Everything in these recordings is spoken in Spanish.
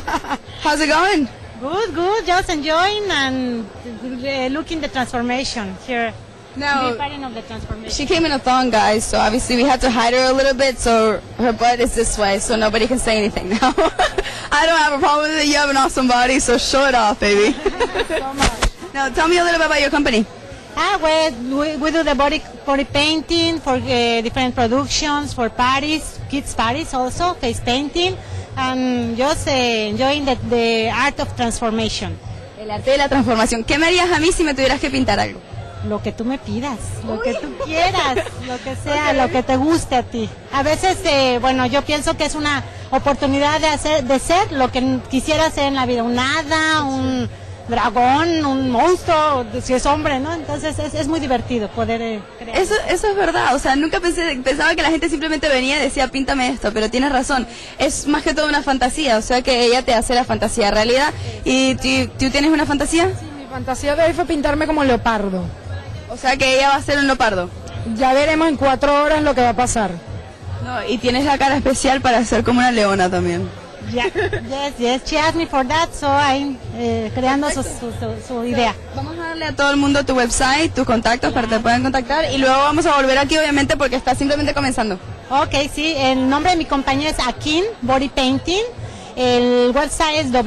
How's it going? Good. Just enjoying and looking the transformation here. Now, Be part of the transformation. she came in a thong, guys, so obviously we had to hide her a little bit, so her butt is this way, so nobody can say anything now. I don't have a problem with it. You have an awesome body, so show it off, baby. So much. Now, tell me a little bit about your company. We do the body painting for different productions, for parties, kids parties also, face painting, and just enjoying the art of transformation. El arte de la transformación. ¿Qué me harías a mí si me tuvieras que pintar algo? Lo que tú me pidas, lo que tú quieras, lo que sea, lo que te guste a ti. A veces, yo pienso que es una oportunidad de ser lo que quisiera ser en la vida, un hada, un dragón, un monstruo, si es hombre, ¿no? Entonces es muy divertido poder crear. Eso es verdad, o sea, nunca pensaba que la gente simplemente venía y decía, píntame esto, pero tienes razón, es más que todo una fantasía, o sea que ella te hace la fantasía realidad. ¿Y tú tienes una fantasía? Sí, mi fantasía de hoy fue pintarme como leopardo. O sea que ella va a ser un leopardo. Ya veremos en 4 horas lo que va a pasar. No, y tienes la cara especial para ser como una leona también. Yeah. Yes, she asked me for that, so I'm creando su idea. Vamos a darle a todo el mundo tu website, tus contactos para que te puedan contactar y luego vamos a volver aquí obviamente porque está simplemente comenzando. Ok, sí, el nombre de mi compañía es Akin Body Painting. El website es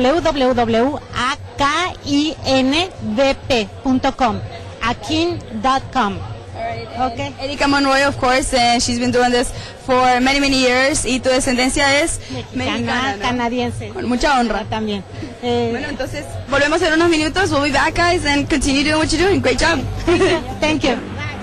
www.akindp.com, akin.com. Okay. Erika Monroy, of course, and she's been doing this for many, many years. Y tu descendencia es mexicana, ¿no? Canadiense. Con mucha honra. También. Bueno, entonces volvemos en unos minutos. We'll be back, guys, and continue doing what you're doing. Great job. Thank you.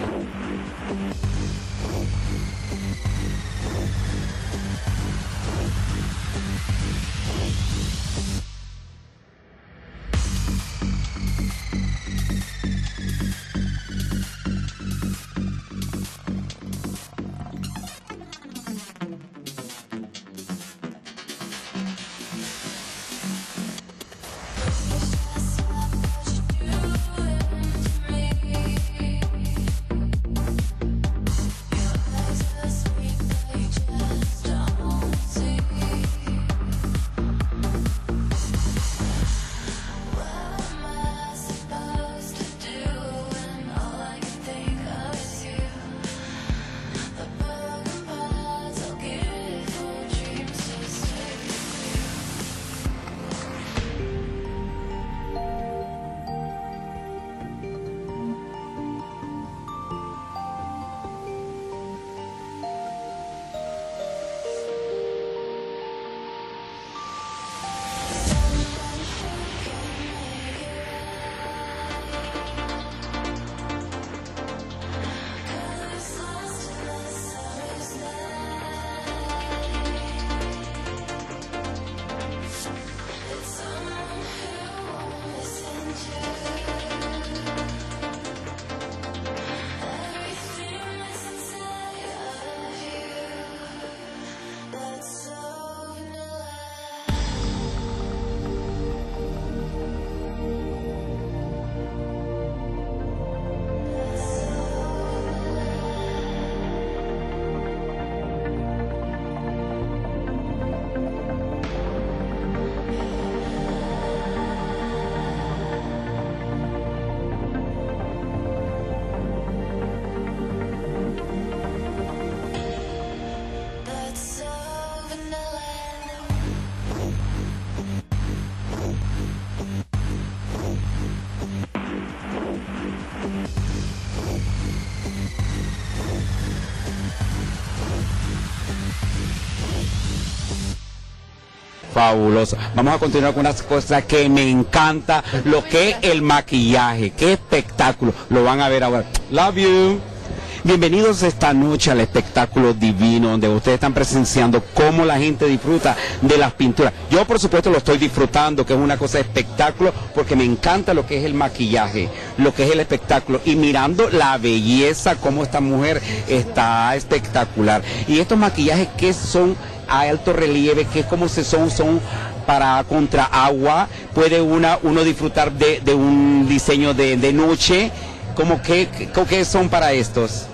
Fabuloso. Vamos a continuar con unas cosas que me encanta, lo que es el maquillaje. Qué espectáculo. Lo van a ver ahora. Love you. Bienvenidos esta noche al espectáculo divino donde ustedes están presenciando cómo la gente disfruta de las pinturas. Yo por supuesto lo estoy disfrutando, que es una cosa de espectáculo, porque me encanta lo que es el maquillaje, lo que es el espectáculo y mirando la belleza, cómo esta mujer está espectacular. Y estos maquillajes que son a alto relieve, que como son para contra agua, puede uno disfrutar de un diseño de noche. ¿Cómo qué son para estos?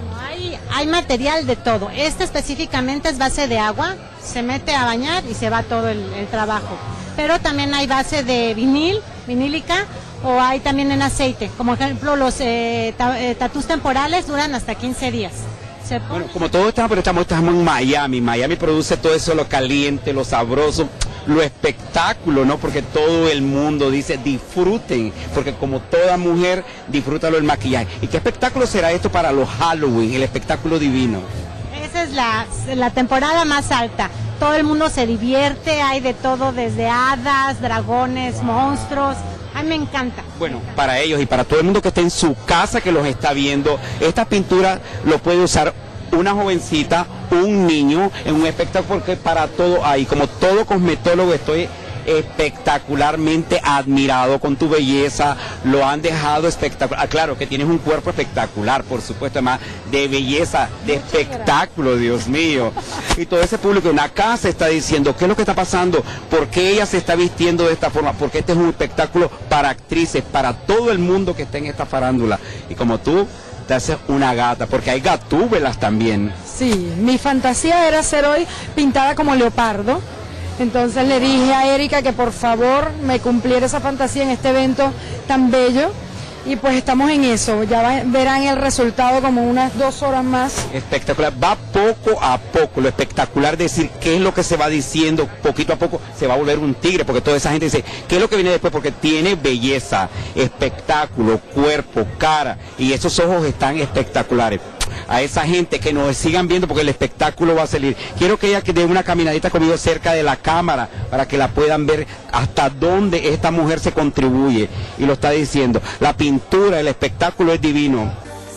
Hay material de todo. Este específicamente es base de agua, se mete a bañar y se va todo el trabajo. pero también hay base de vinílica, o hay también en aceite. Como ejemplo, los tatús temporales duran hasta 15 días. Bueno, como todos estamos en Miami. Miami produce todo eso, lo caliente, lo sabroso, lo espectáculo, ¿no? Porque todo el mundo dice disfruten, porque como toda mujer disfruta el maquillaje. ¿Y qué espectáculo será esto para los Halloween, el espectáculo divino? Esa es la temporada más alta. Todo el mundo se divierte, hay de todo, desde hadas, dragones, monstruos. A mí me encanta. Bueno, para ellos y para todo el mundo que esté en su casa, que los está viendo, esta pintura lo puede usar una jovencita, un niño, en un espectáculo, porque para todo hay. Como todo cosmetólogo estoy espectacularmente admirado con tu belleza, lo han dejado espectacular. Claro que tienes un cuerpo espectacular, por supuesto, además de belleza, de espectáculo, Dios mío. Y todo ese público en acá se está diciendo, ¿qué es lo que está pasando? ¿Por qué ella se está vistiendo de esta forma? Porque este es un espectáculo para actrices, para todo el mundo que está en esta farándula. Y como tú, te haces una gata, porque hay gatúbelas también. Sí, mi fantasía era ser hoy pintada como leopardo. Entonces le dije a Erika que por favor me cumpliera esa fantasía en este evento tan bello. Y pues estamos en eso, ya verán el resultado como unas 2 horas más. Espectacular, va poco a poco, lo espectacular decir qué es lo que se va diciendo, poquito a poco se va a volver un tigre, porque toda esa gente dice, ¿qué es lo que viene después? Porque tiene belleza, espectáculo, cuerpo, cara, y esos ojos están espectaculares. A esa gente que nos sigan viendo porque el espectáculo va a salir. Quiero que ella dé una caminadita conmigo cerca de la cámara para que la puedan ver hasta dónde esta mujer se contribuye. Y lo está diciendo, la pintura, el espectáculo es divino.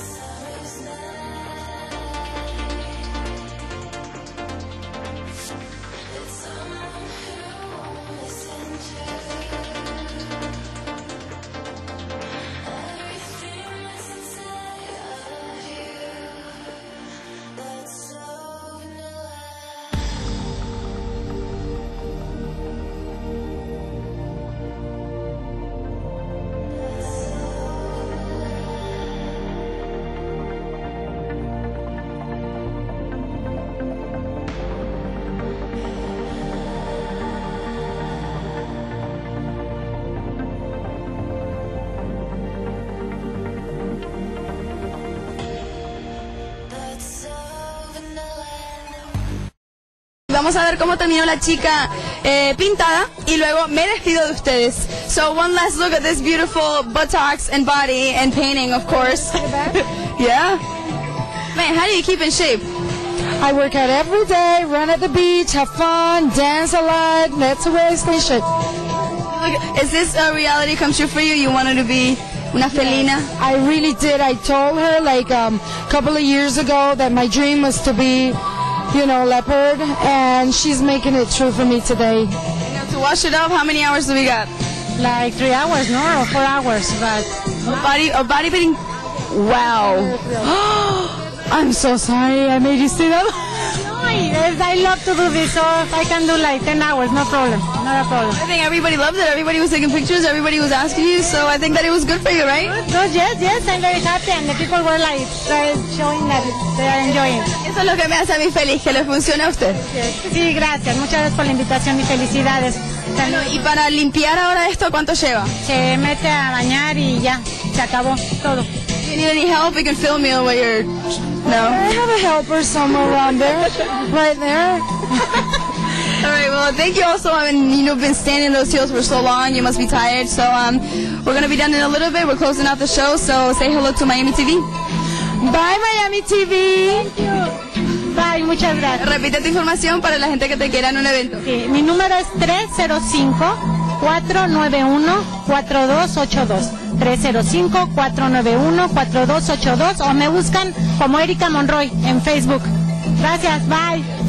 Vamos a ver cómo terminó la chica pintada y luego me despido de ustedes. So one last look at this beautiful buttocks and body and painting, of course. Yeah. Man, how do you keep in shape? I work out every day, run at the beach, have fun, dance a lot. That's the way I stay shape. Is this a reality come true for you? You wanted to be una felina? I really did. I told her like a couple of years ago that my dream was to be, you know, leopard, and she's making it true for me today. Now, to wash it up, how many hours do we got? Like 3 hours, no, or 4 hours, but Body painting. Wow. I'm so sorry I made you see that. yes, I love to do this, so I can do like 10 hours, no problem, not a problem. I think everybody loved it. Everybody was taking pictures. Everybody was asking you. So I think that it was good for you, right? Good, yes, I'm very happy, and the people were like showing that they are enjoying. Eso es lo que me hace a mí feliz, que le funcione a usted. Sí, gracias, muchas gracias por la invitación y felicidades. Bueno, y para limpiar ahora esto, ¿cuánto lleva? Se mete a bañar y ya, se acabó todo. Do you need any help? We can film you while you're... No? I have a helper somewhere around there, right there. All right, well, thank you also. I mean, you've been standing in those heels for so long. You must be tired. So we're going to be done in a little bit. We're closing out the show. So say hello to Miami TV. Bye, Miami TV. Thank you. Bye, muchas gracias. Repite tu información para la gente que te quiera en un evento. Sí, mi número es 305-491-4282. 305-491-4282 o me buscan como Erika Monroy en Facebook. Gracias, bye.